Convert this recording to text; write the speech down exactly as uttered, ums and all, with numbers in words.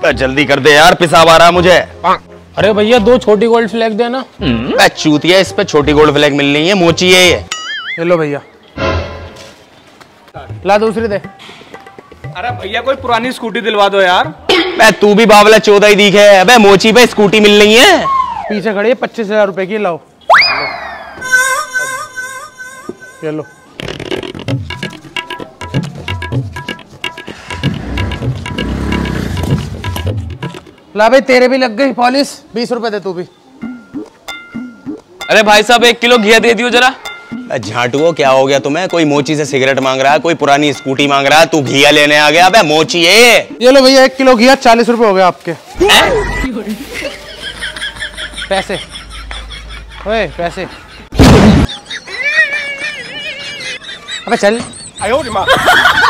जल्दी कर दे यार, पेशाब आ रहा मुझे। अरे भैया दो छोटी गोल्ड फ्लैग देना। चूतिया, इस पे छोटी गोल्ड फ्लैग मिल रही है, मोची है ये। ले लो भैया, ला दूसरी दे। अरे भैया कोई पुरानी स्कूटी दिलवा दो यार। मैं तू भी बावला चौदह ही दिखे। अबे मोची पे स्कूटी मिल रही है, पीछे खड़ी है, पच्चीस हजार रुपए की, लाओ ये लो। ला भाई, तेरे भी लग गई पॉलिश, बीस रुपए दे तू भी। अरे भाई साहब एक किलो घिया दे दियो जरा। झाटुओ क्या हो गया तुम्हें? कोई मोची से सिगरेट मांग रहा है, कोई पुरानी स्कूटी मांग रहा है, तू घिया लेने आ गया। अबे मोची है ये लो भैया, एक किलो घिया, चालीस रुपए हो गए आपके। पैसे ओए पैसे। अबे चल।